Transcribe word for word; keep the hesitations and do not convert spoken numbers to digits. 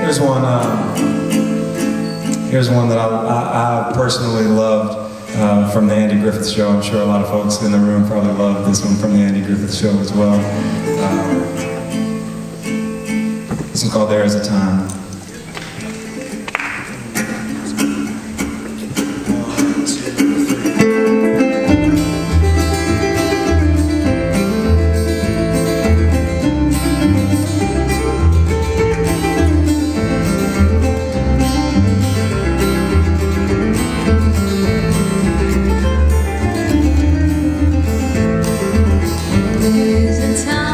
Here's one. Uh, here's one that I, I, I personally loved uh, from the Andy Griffith Show. I'm sure a lot of folks in the room probably loved this one from the Andy Griffith Show as well. Uh, this one's called "There Is a Time." There's a time